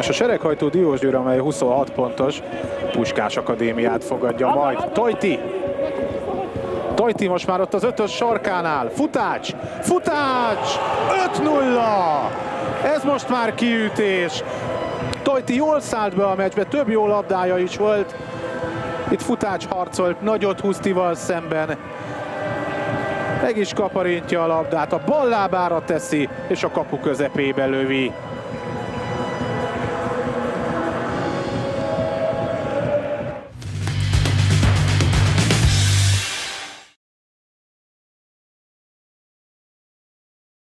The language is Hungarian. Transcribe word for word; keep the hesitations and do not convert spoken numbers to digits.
És a Sereghajtó Diósgyőr, amely huszonhat pontos, Puskás Akadémiát fogadja majd. Tojti! Tojti most már ott az ötös sarkánál. Futács! Futács! öt nulla! Ez most már kiütés. Tojti jól szállt be a meccsbe, több jó labdája is volt. Itt Futács harcolt nagyot Husztival szemben. Meg is kaparintja a labdát, a bal lábára teszi, és a kapu közepébe lövi.